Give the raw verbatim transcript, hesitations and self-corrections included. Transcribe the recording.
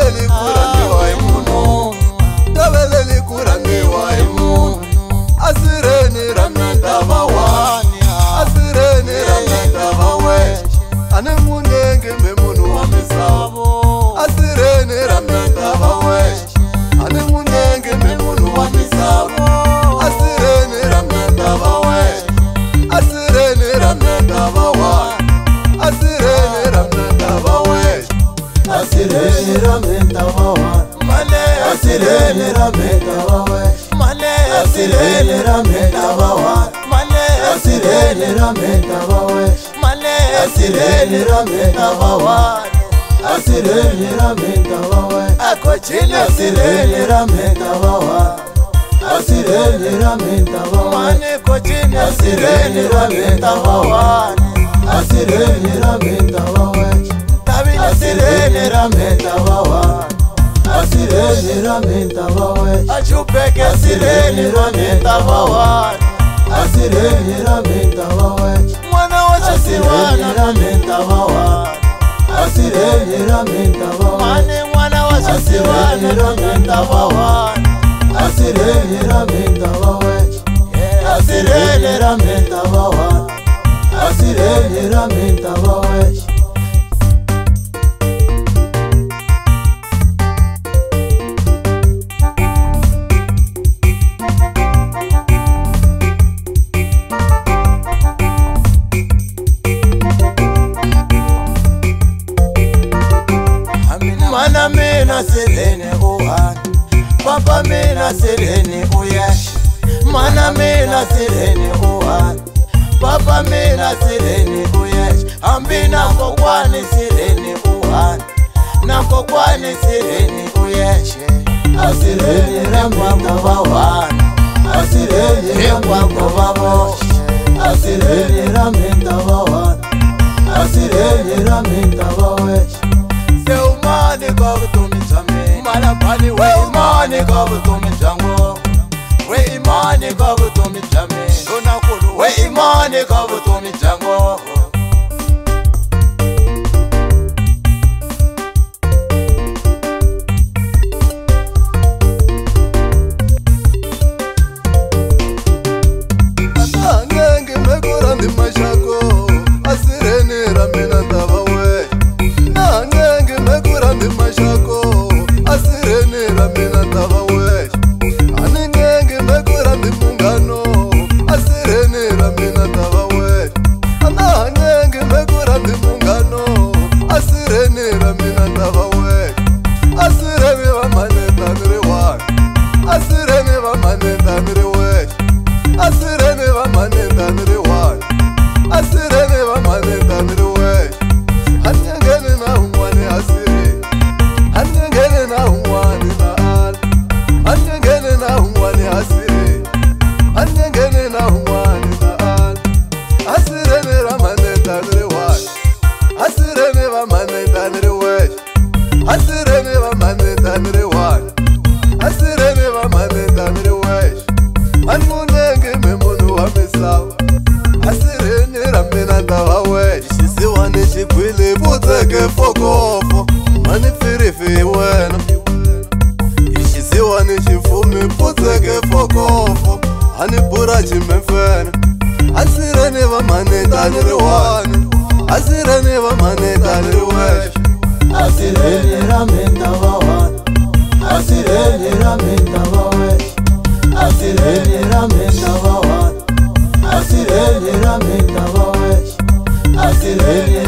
Tabeleli kurangiwa imuno, tabeleli kurangiwa imuno. Asireni ramenda bawani, asireni ramenda bawe. Ane munenge memunu wa misabo, asireni ramenda bawe. Ane munenge memunu wa misabo, asireni ramenda bawe. Asireni ramenda bawa, asireni ramenda bawe. Asireni ramenda bawa, Male asireni ramenda bawe, male asireni ramenda bawa, male asireni ramenda bawe, male asireni ramenda bawa, asireni ramenda bawe, ako chini asireni ramenda bawa, asireni ramenda bawe, mane ko chini asireni ramenda bawa, asireni ramenda bawe, tabi asireni ramenda bawa, asireni ramenda bawe, achupeke asireni ramenda bawa, asireni ramenda bawe, mwana wa asireni chasiwana ramenda bawa, asireni ramenda bawe, mane mwana wa chasiwana asireni ramenda bawa, asireni ramenda bawe, asireni ramenda bawa, asireni ramenda bawe. Mana mina sirene uhan, papa mina sirene uyesh. Mana mina sirene uhan, papa mina sirene uyesh. Ambina kokwani sirene uhan, na kokwani sirene uyesh. Asireni ramenda bawa, asireni ramenda bawa, asireni ramenda bawa, asireni ramenda bawa. Seumani kabutumi chame, malapani we imani kabutumi chango, we imani kabutumi chame, dona kulu we imani kabutumi chango. Anenge megora ndi mashako, asireni ramena tabawe. Anenge megora ndi mashako, asireni ramena tabawe. Anenge megora ndi mungano, asireni ramena tabawe. Anenge megora ndi mungano, asireni ramena tabawe. Asireni vamaneta niriwa, asireni vamaneta niriwe. Asireni vamaneta niriwa, asireni vamaneta niriwe. Anyangeni na umwani asiri, anyangeni na umwani na al, anyangeni na umwani asiri, anyangeni na umwani na al. Asireni vamaneta niriwa, asireni vamaneta niriwe. Asireni vamaneta niriwa, asireni vamaneta niriwe. Anmunenge memunu wa misawa, asireni ramena tawawe. Shisiwa ni shikwili puteke fokofo, mani firifi wena. Shisiwa ni shifumi puteke fokofo, ani bura chimefena. Asireni vamaneta niriwane, asireni vamaneta niriwe. Asireni ramenda bawa, asireni ramenda bawe, asireni ramenda bawa, asireni ramenda bawe, asireni